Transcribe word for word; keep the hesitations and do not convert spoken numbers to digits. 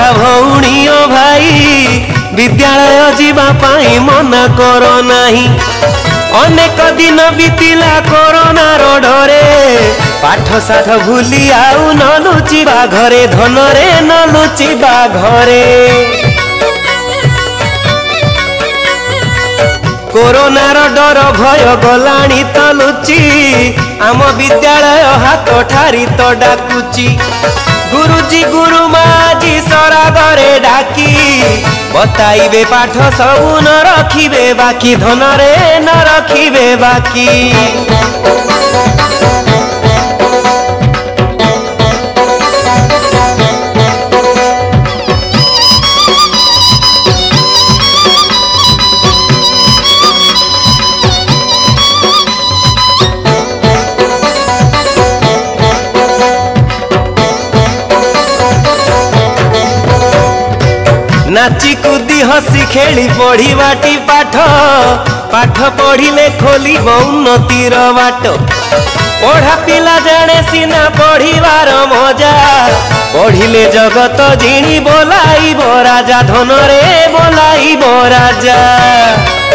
भौणी ओ भाई विद्यालय जीवा पाई मन करो नाही। अनेक दिन बीतिला कोरोना रो डरे पाठ साठ भूली आउ न लुचिबा घरे धन रे न लुचिबा घरे। कोरोना रो डर भय गलाणी तो लुची आम विद्यालय हाथ ठारी तो डाकुची। गुरुजी गुरुमाजी सरागरे डाकी बताइबे पाठ सबु न रखिबे बाकी धन रे न रखिबे बाकी। नाची कूदी हसी खेली पढ़ी बाटी पाठ पाठ पढ़िले खोली उन्नतिर बाट। पढ़ा पिला जाने सीना पढ़िबार मजा पढ़िले जगत जिणी बोलाइब राजा धन रे बोलाइब राजा।